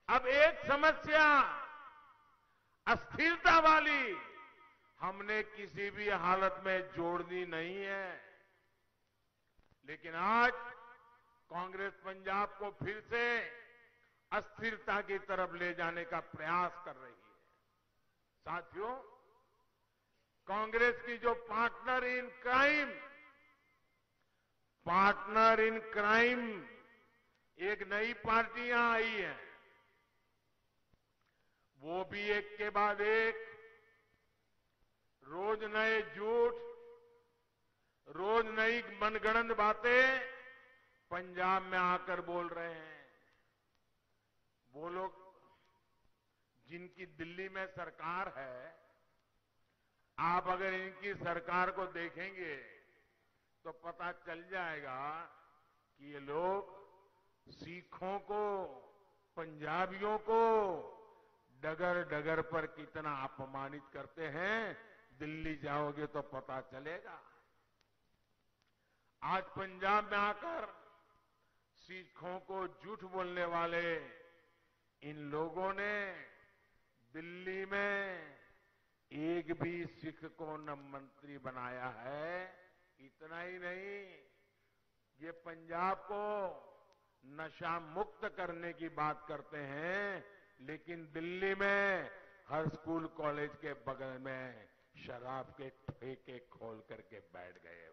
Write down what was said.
अब एक समस्या अस्थिरता वाली हमने किसी भी हालत में जोड़नी नहीं है। लेकिन आज कांग्रेस पंजाब को फिर से अस्थिरता की तरफ ले जाने का प्रयास कर रही है। साथियों, कांग्रेस की जो पार्टनर इन क्राइम एक नई पार्टियां आई हैं, वो भी एक के बाद एक रोज नए झूठ, रोज नई मनगढ़ंत बातें पंजाब में आकर बोल रहे हैं। वो लोग जिनकी दिल्ली में सरकार है, आप अगर इनकी सरकार को देखेंगे तो पता चल जाएगा कि ये लोग सिखों को, पंजाबियों को डगर डगर पर कितना अपमानित करते हैं, दिल्ली जाओगे तो पता चलेगा। आज पंजाब में आकर सिखों को झूठ बोलने वाले इन लोगों ने दिल्ली में एक भी सिख को न मंत्री बनाया है। इतना ही नहीं, ये पंजाब को नशा मुक्त करने की बात करते हैं, लेकिन दिल्ली में हर स्कूल कॉलेज के बगल में शराब के ठेके खोल करके बैठ गए।